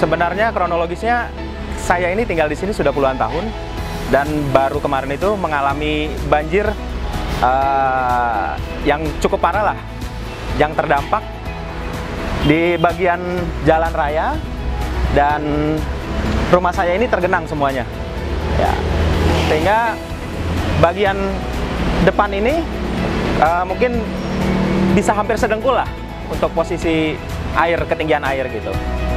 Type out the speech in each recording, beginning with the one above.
Sebenarnya kronologisnya saya ini tinggal di sini sudah puluhan tahun dan baru kemarin itu mengalami banjir yang cukup parah lah, yang terdampak di bagian jalan raya dan rumah saya ini tergenang semuanya. Ya, sehingga bagian depan ini mungkin bisa hampir sedengkul lah untuk posisi air, ketinggian air gitu.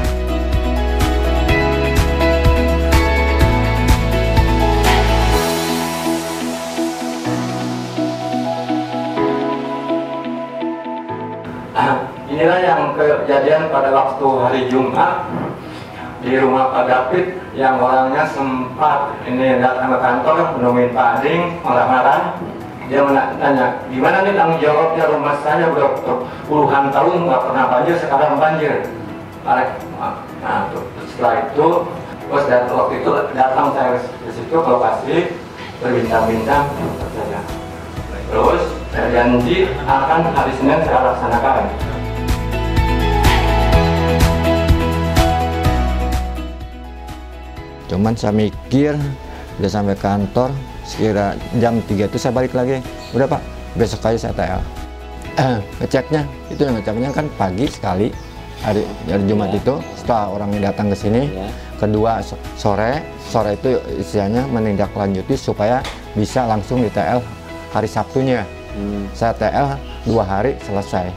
Inilah yang kejadian pada waktu hari Jumat di rumah Pak David, yang orangnya sempat ini datang ke kantor menemuin Pak Ading marah-marah. Dia menanya, gimana nih tanggung jawabnya, rumah saya udah puluhan tahun nggak pernah banjir, sekarang banjir. Nah, setelah itu, terus waktu itu datang saya ke situ ke lokasi berbincang-bincang saja. Terus saya janji akan hari Senin saya laksanakan. Cuman saya mikir, udah sampai kantor, sekira jam 3 itu saya balik lagi. Udah Pak, besok aja saya TL. Ngeceknya, itu yang ngeceknya kan pagi sekali, hari Jumat itu, setelah orangnya datang ke sini. Kedua, sore itu istilahnya menindaklanjuti supaya bisa langsung di TL hari Sabtunya. Saya TL 2 hari selesai.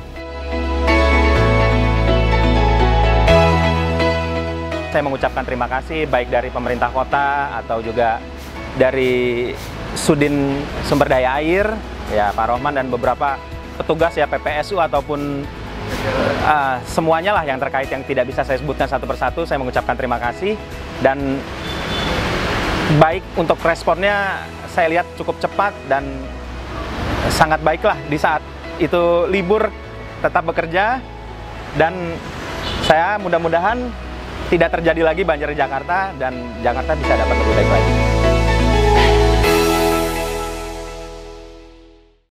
Saya mengucapkan terima kasih baik dari pemerintah kota atau juga dari Sudin Sumber Daya Air, ya Pak Rohman dan beberapa petugas ya PPSU ataupun semuanya lah yang terkait yang tidak bisa saya sebutkan satu persatu. Saya mengucapkan terima kasih dan baik untuk responnya saya lihat cukup cepat dan sangat baiklah di saat itu libur tetap bekerja, dan saya mudah-mudahan tidak terjadi lagi banjir di Jakarta dan Jakarta bisa dapat lebih baik lagi.